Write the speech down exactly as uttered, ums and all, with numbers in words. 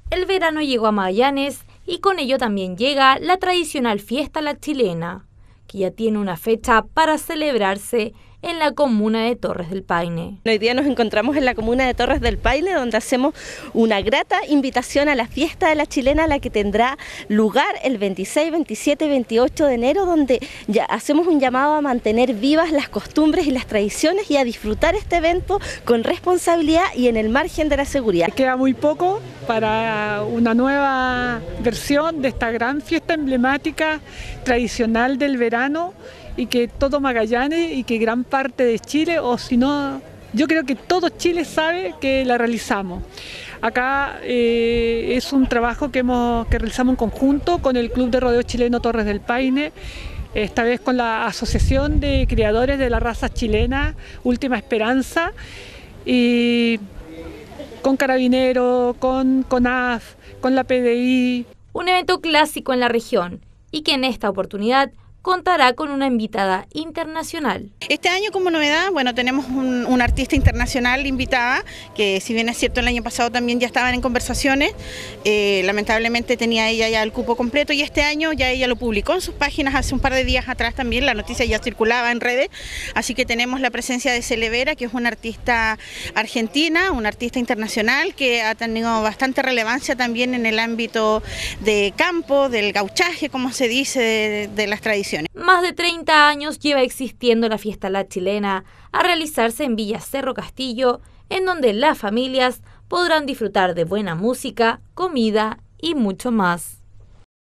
El verano llegó a Magallanes y con ello también llega la tradicional fiesta La Chilena, que ya tiene una fecha para celebrarse en la comuna de Torres del Paine. Hoy día nos encontramos en la comuna de Torres del Paine, donde hacemos una grata invitación a la fiesta de la Chilena, la que tendrá lugar el veintiséis, veintisiete y veintiocho de enero, donde ya hacemos un llamado a mantener vivas las costumbres y las tradiciones y a disfrutar este evento con responsabilidad y en el margen de la seguridad. Queda muy poco para una nueva versión de esta gran fiesta emblemática tradicional del verano, y que todo Magallanes y que gran parte de Chile, o si no, yo creo que todo Chile sabe que la realizamos. Acá eh, es un trabajo que, hemos, que realizamos en conjunto con el Club de Rodeo Chileno Torres del Paine, esta vez con la Asociación de Criadores de la Raza Chilena, Última Esperanza, y con Carabineros, con CONAF, con la P D I. Un evento clásico en la región y que en esta oportunidad contará con una invitada internacional. Este año como novedad, bueno, tenemos un, un artista internacional invitada, que si bien es cierto el año pasado también ya estaban en conversaciones, eh, lamentablemente tenía ella ya el cupo completo y este año ya ella lo publicó en sus páginas hace un par de días atrás también, la noticia ya circulaba en redes, así que tenemos la presencia de Celevera, que es una artista argentina, una artista internacional que ha tenido bastante relevancia también en el ámbito de campo, del gauchaje, como se dice, de, de las tradiciones. Más de treinta años lleva existiendo la fiesta La Chilena, a realizarse en Villa Cerro Castillo, en donde las familias podrán disfrutar de buena música, comida y mucho más.